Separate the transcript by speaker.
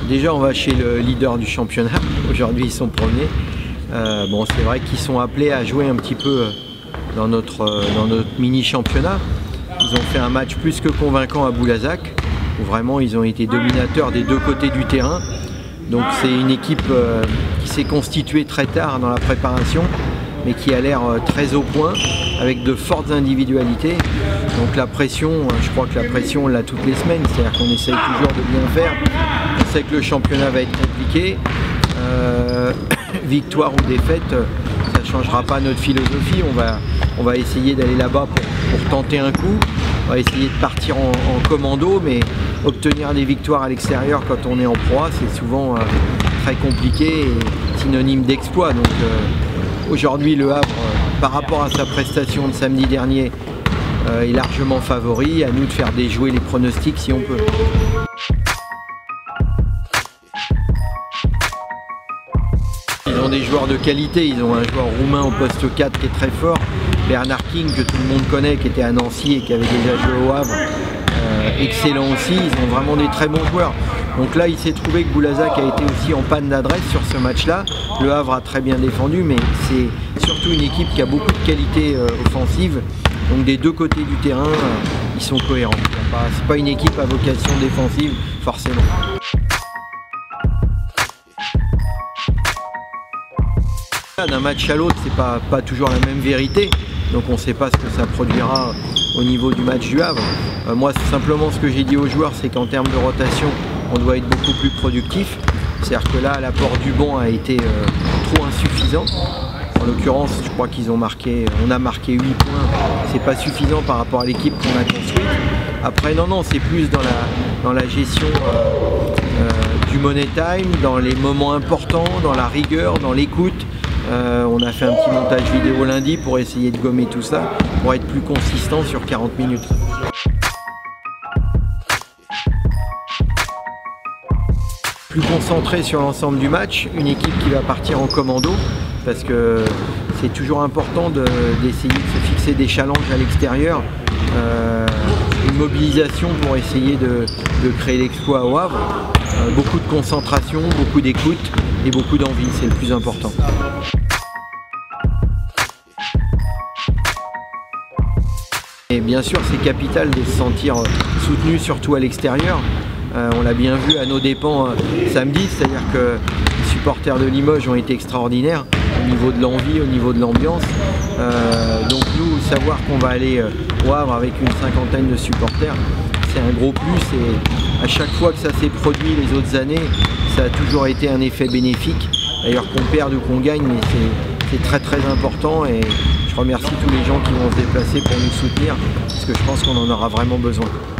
Speaker 1: Déjà, on va chez le leader du championnat. Aujourd'hui, ils sont premiers. Bon, c'est vrai qu'ils sont appelés à jouer un petit peu dans notre mini-championnat. Ils ont fait un match plus que convaincant à Boulazac, où vraiment ils ont été dominateurs des deux côtés du terrain. Donc c'est une équipe qui s'est constituée très tard dans la préparation, mais qui a l'air très au point, avec de fortes individualités. Donc la pression, je crois que la pression on l'a toutes les semaines, c'est-à-dire qu'on essaye toujours de bien faire. On sait que le championnat va être compliqué. Victoire ou défaite, ça ne changera pas notre philosophie. On va essayer d'aller là-bas pour tenter un coup. On va essayer de partir en commando, mais obtenir des victoires à l'extérieur quand on est en proie, c'est souvent très compliqué et synonyme d'exploit. Donc aujourd'hui, Le Havre, par rapport à sa prestation de samedi dernier, est largement favori. À nous de faire déjouer les pronostics si on peut. Ils ont des joueurs de qualité, ils ont un joueur roumain au poste 4 qui est très fort, Bernard King que tout le monde connaît, qui était à Nancy et qui avait déjà joué au Havre, excellent aussi, ils ont vraiment des très bons joueurs. Donc là il s'est trouvé que Boulazac a été aussi en panne d'adresse sur ce match-là. Le Havre a très bien défendu, mais c'est surtout une équipe qui a beaucoup de qualité offensive. Donc des deux côtés du terrain, ils sont cohérents. C'est pas une équipe à vocation défensive forcément. D'un match à l'autre, c'est pas toujours la même vérité, donc on ne sait pas ce que ça produira au niveau du match du Havre. Moi, simplement, ce que j'ai dit aux joueurs, c'est qu'en termes de rotation, on doit être beaucoup plus productif. C'est-à-dire que là, l'apport du banc a été trop insuffisant. En l'occurrence, je crois qu'on a marqué 8 points, c'est pas suffisant par rapport à l'équipe qu'on a construite. Après, non, c'est plus dans la gestion du money time, dans les moments importants, dans la rigueur, dans l'écoute. On a fait un petit montage vidéo lundi pour essayer de gommer tout ça, pour être plus consistant sur 40 minutes. Plus concentré sur l'ensemble du match, une équipe qui va partir en commando, parce que c'est toujours important d'essayer de se fixer des challenges à l'extérieur. Une mobilisation pour essayer de créer l'exploit au Havre. Beaucoup de concentration, beaucoup d'écoute et beaucoup d'envie, c'est le plus important. Et bien sûr, c'est capital de se sentir soutenu, surtout à l'extérieur. On l'a bien vu à nos dépens samedi, c'est-à-dire que les supporters de Limoges ont été extraordinaires au niveau de l'envie, au niveau de l'ambiance. Donc nous, savoir qu'on va aller au Havre avec une cinquantaine de supporters, c'est un gros plus et à chaque fois que ça s'est produit les autres années, ça a toujours été un effet bénéfique. D'ailleurs qu'on perde ou qu'on gagne, mais c'est très très important et je remercie tous les gens qui vont se déplacer pour nous soutenir parce que je pense qu'on en aura vraiment besoin.